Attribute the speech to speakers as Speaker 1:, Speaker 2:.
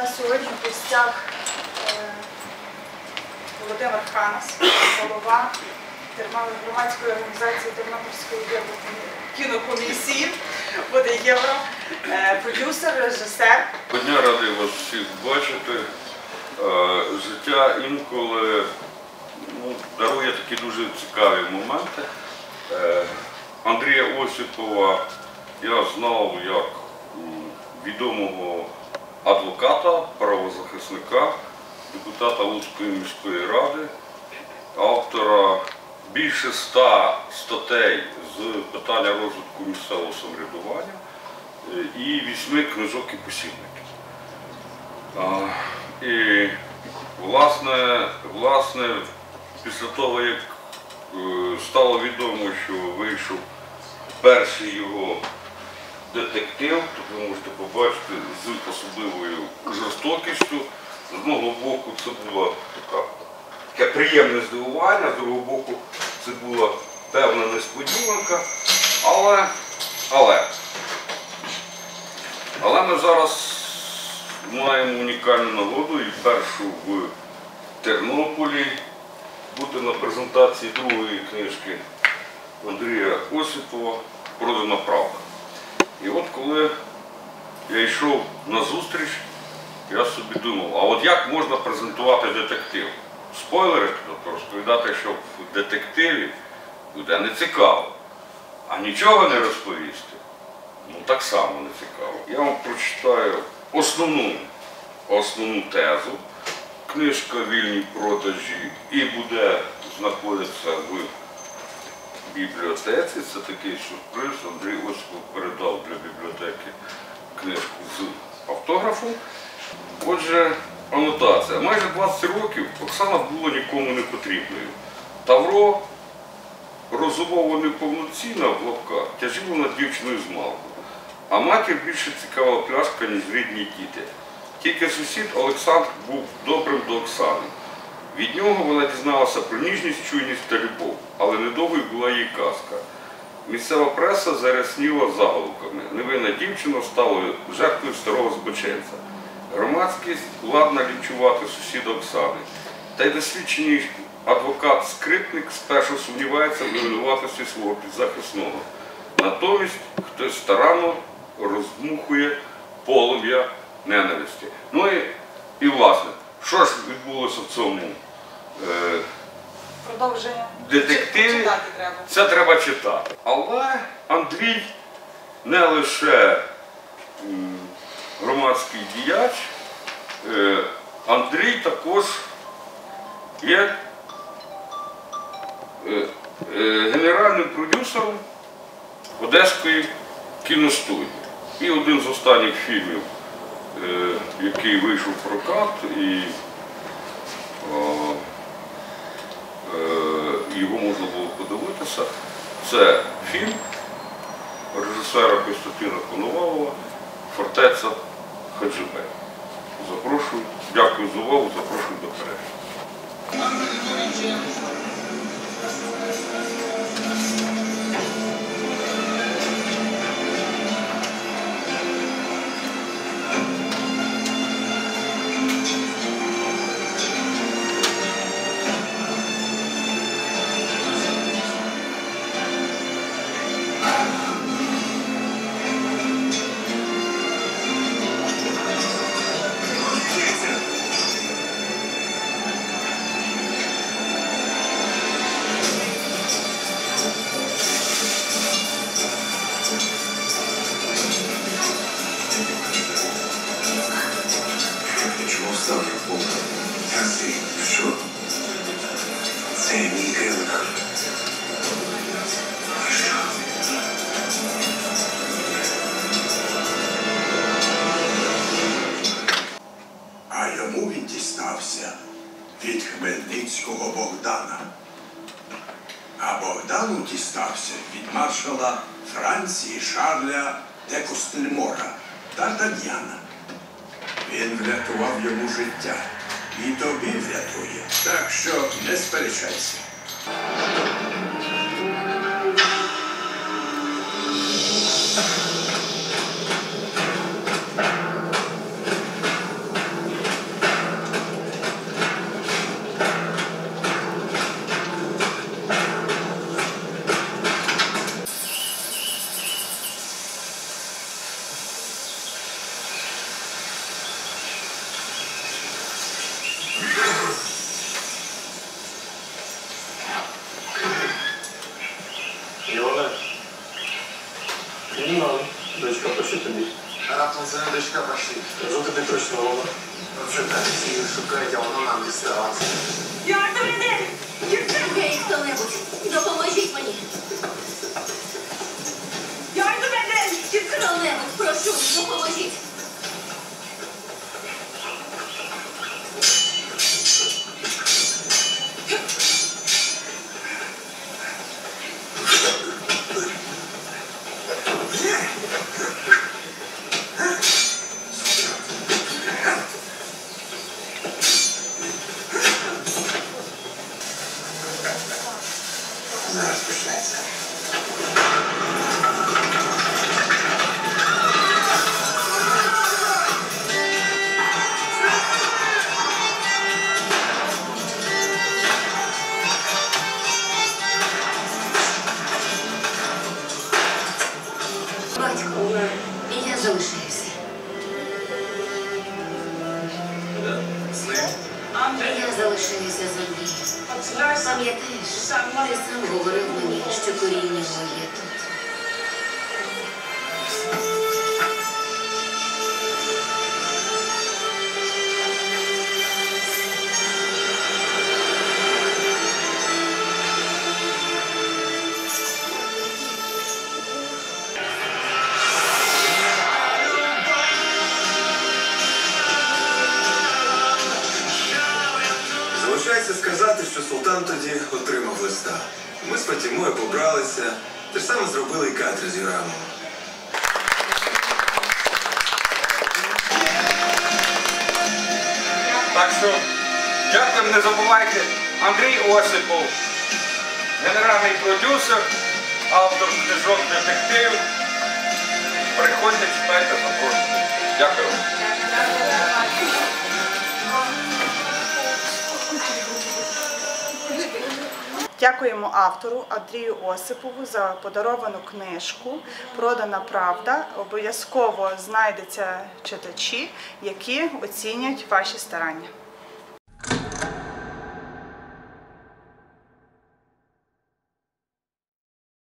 Speaker 1: нас сьогодні в гостях Володимир Ханас, голова громадської організації Тернопільської кінокомісії «Буде євро», продюсер, режисер.
Speaker 2: Дня радий вас всіх бачити. Життя інколи дарує такі дуже цікаві моменти. Андрія Осіпова я знав як відомого адвоката, правозахисника, депутата Луцької міської ради, автора більше 100 статей з питання розвитку місцевого самоврядування і 8 книжок і посібників. І власне, після того, як стало відомо, що вийшов перший його детектив, то ви можете побачити з особливою жорстокістю. З одного боку це було таке приємне здивування, з другого боку це була певна несподіванка, але ми зараз маємо унікальну нагоду і першу в Тернополі бути на презентації другої книжки Андрія Осіпова «Продана правда». І от коли я йшов на зустріч, я собі думав, а от як можна презентувати детектив? Спойлери, тобто розповідати, що в детективі буде не цікаво, а нічого не розповісти, так само не цікаво. Я вам прочитаю основну тезу. Книжка «Вільні продажі» і буде знаходитися в бібліотеці. Це такий сюрприз. Андрій Осіпов передав для бібліотеки книжку з автографом. Отже, анотація. Майже 20 років Оксана була нікому не потрібною. Тавро розумово неповноцінна в лапках тяжіло над дівчиною з малку. А матір більше цікава пляшка, ніж рідні діти. Тільки сусід Олександр був добрим до Оксани. Від нього вона дізналася про ніжність, чуйність та любов, але недовгою була її казка. Місцева преса зарясніла заголовками. Невинна дівчина стала жертвою старого збоченця. Громадськість ладна лінчувати сусіда Оксани. Та й досвідчений адвокат-скрипник спершу сумнівається в невинуватості свого підзахисного. Натомість хтось старанно роздмухує полум'я ненависті. Ну і власне, що ж відбулося в цьому детективі? Це треба читати. Але Андрій не лише громадський діяч, Андрій також є генеральним продюсером Одеської кіностудії. І один з останніх фільмів, який вийшов в прокат, і його можна було подивитися, це фільм режисера Костянтина Коновалова «Фортеця Хаджибей». Запрошую, дякую за увагу, запрошую до перегляду.
Speaker 3: Це мій кривда. А йому він дістався від Хмельницького Богдана. А Богдану дістався від маршала Франції Шарля де Костельмора, Д'Артаньяна. Він врятував йому життя. І тобі врятує. Так що не сперечайся.
Speaker 4: Ну, дочка, пошли тобі.
Speaker 5: Раптом це не дочка пошли.
Speaker 4: Кажу тобі точно, Вова.
Speaker 5: Прочитайте, всі їх шукають, а воно нам діставалося.
Speaker 6: Гей, хто-небудь, допоможіть мені. Хто-небудь, прошу, допоможіть.
Speaker 5: Зараз почнеться.
Speaker 6: Батько, я залишаюся.
Speaker 5: З ним?
Speaker 6: Я залишаюся з Андрієм. Пам'ятаєш, ти сам говорив мені, що коріння моє тут.
Speaker 7: Залишається сказати, що султан тоді отримав листа. Ми з Фатімою побралися, те ж саме зробили і Катрі з Юрамом.
Speaker 2: Так що, дякуємо, не забувайте, Андрій Осипов, генеральний продюсер, автор книжок детектив. Приходьте, читайте, запрошуйте. Дякую.
Speaker 1: Дякуємо автору Андрію Осипову за подаровану книжку «Продана правда». Обов'язково знайдуться читачі, які оцінять ваші старання.